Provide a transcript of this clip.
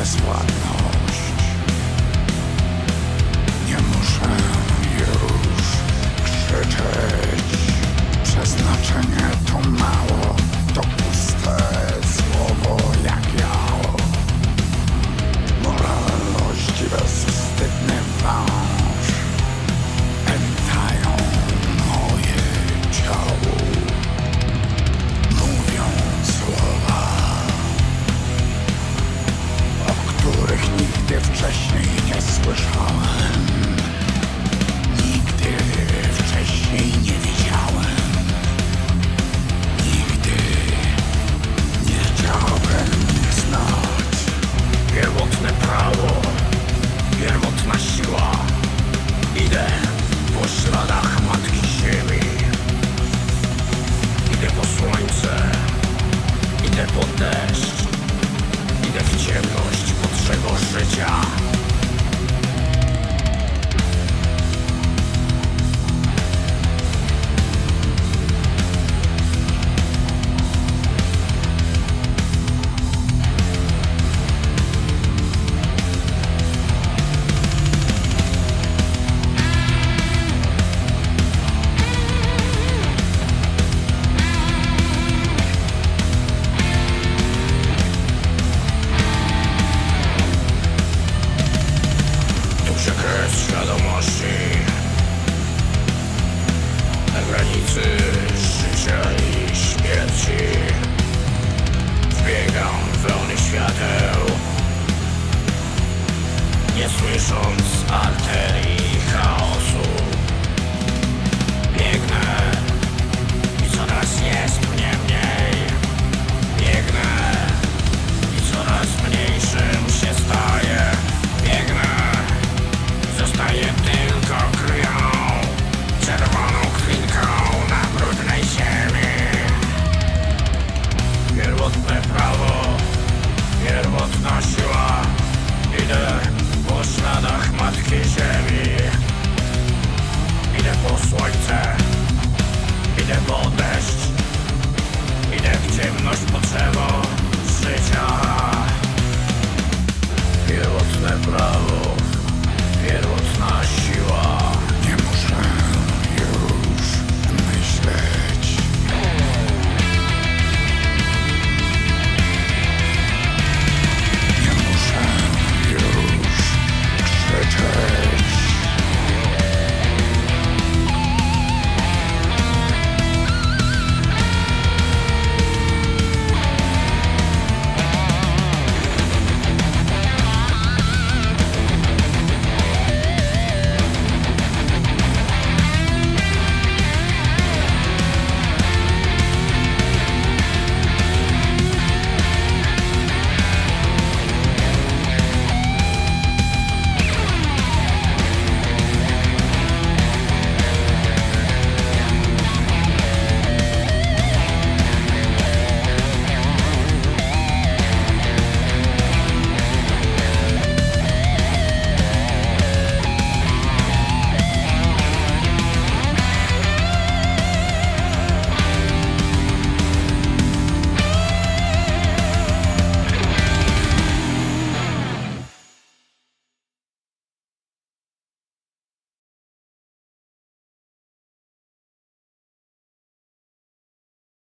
bezwładność. Nie muszę już krzyczeć. Przeznaczenie to mało, to puste słowo jak jało. Moralność i bezwstydny wąż pętają moje ciało. Mówią słowa, o których nigdy wcześniej nie słyszałem. Nigdy wcześniej nie widziałem. Nigdy nie chciałbym ich znać. Pierwotne prawo, pierwotna siła. Idę po śladach Matki Ziemi. Idę po słońce, idę po deszcz. Idę w ciemność Bożego życia. Kres świadomości na granicy życia i śmierci. Wbiegam w pełny świateł, nie słysząc arterii chaosu. Biegnę i coraz jest mnie mniej. Biegnę i coraz mniejszym się staję. Biegnę, zostaje tylko krwią, czerwoną krwinką na brudnej ziemi. Pierwotne prawo, pierwotna siła. Idę po śladach Matki Ziemi. Idę po słońce, idę po deszcz. Idę w ciemność po drzewo.